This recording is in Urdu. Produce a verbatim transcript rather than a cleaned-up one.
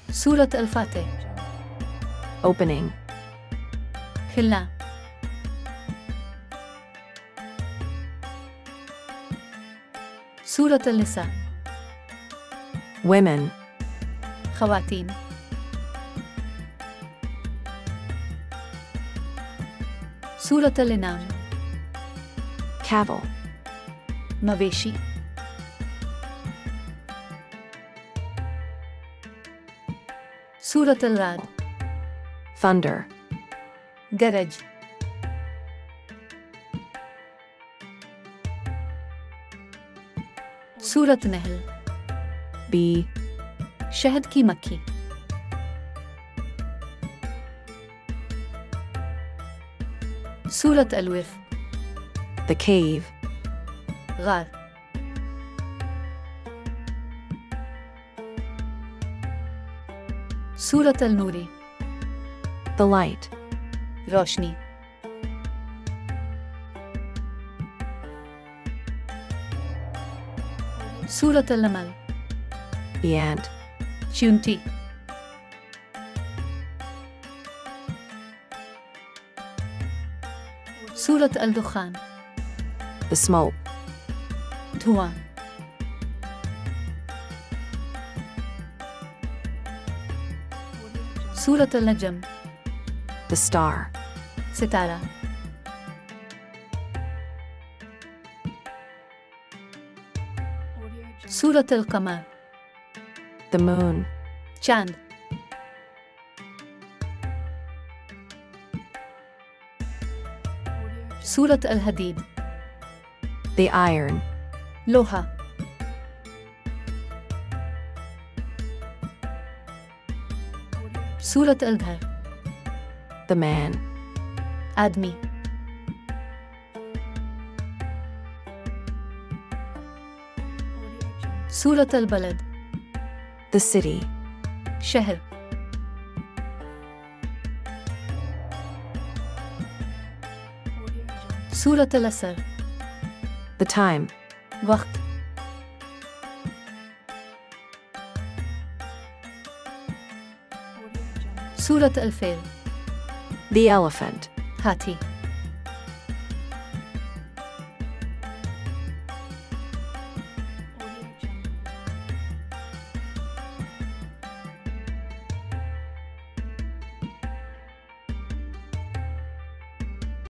سورة الفاتح. Opening. خلا. سورة النساء. Women. خواتين. سورة الأنعام. Cattle. مواشي. سورة الرعد. Thunder. جرج. سورة نحل. Bee. शहद की मक्खी. سورة الوف. The cave. غار. سورة النور. The light. रोशनी. سورة النمل. The ant. चींटी. سورة الدخان. The smoke. धुआं. سورة النجم. The star. सितारा. سورة القمر. The moon. चांद. سورة الحديد. The iron. लोहा. سورة الدهر. The man. आदमी. سورة البلد. The city. شهر. سورة العصر. The time. وقت. سورة الفيل. The elephant. हाथी.